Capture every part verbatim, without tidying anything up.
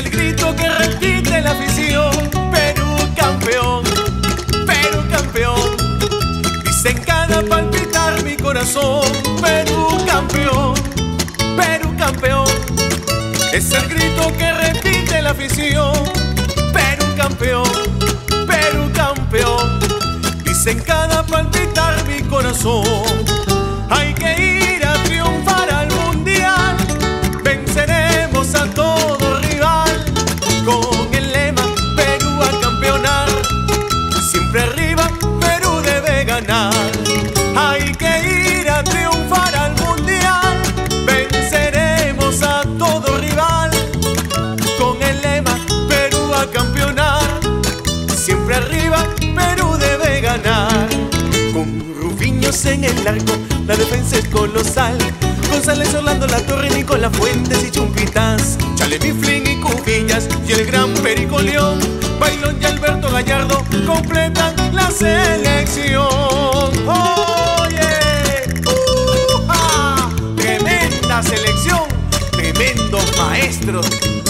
el grito que repite la afición. Perú campeón, Perú campeón, dice en cada palpitar mi corazón. Perú campeón, Perú campeón, es el grito que repite la afición. Perú campeón, Perú campeón, dice en cada palpitar mi corazón. Hay que ir a triunfar al mundial, venceremos a todo rival, con el lema Perú a campeonar, siempre arriba Perú debe ganar. Hay que ir a triunfar al mundial, venceremos a todo rival, con el lema Perú a campeonar, siempre arriba Perú debe ganar. Con Rufiños en el arco, la defensa es colosal. González, Orlando, La Torre, Nicolás Fuentes y Chumpitas, Chale, Mifflin y Cubillas y el gran Perico León. Bailón y Alberto Gallardo completan la selección. ¡Oye! ¡Uh-ja! Tremenda selección, tremendos maestros.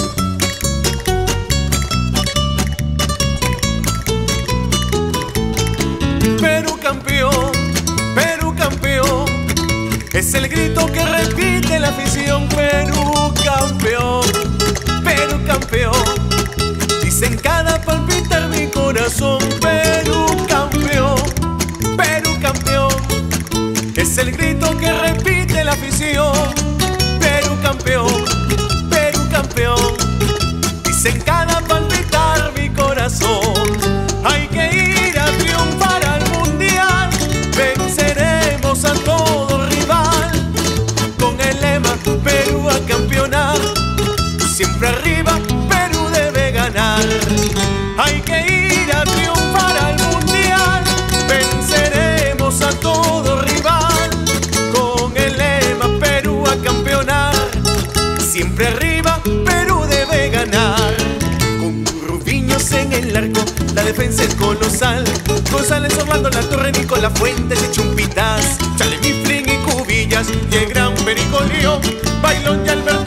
Perú campeón, Perú campeón, es el grito que repite la afición. Perú campeón, Perú campeón, dice en cada palpitar mi corazón. Perú campeón, Perú campeón, es el grito que repite la afición. Perú campeón, Perú campeón, dice en cada palpitar mi corazón. Hay que ir a triunfar al mundial, venceremos a todo rival, con el lema Perú a campeonar, siempre arriba Perú debe ganar. Hay que ir a triunfar al mundial, venceremos a todo rival, con el lema Perú a campeonar, siempre arriba Perú debe ganar. Con Rufiños en el arco, la defensa es colosal. González, Orlando, La Torre, Nicolás Fuentes y Chumpitas, Chale, Mifflin y Cubillas y el gran Perico León. Bailón y Alberto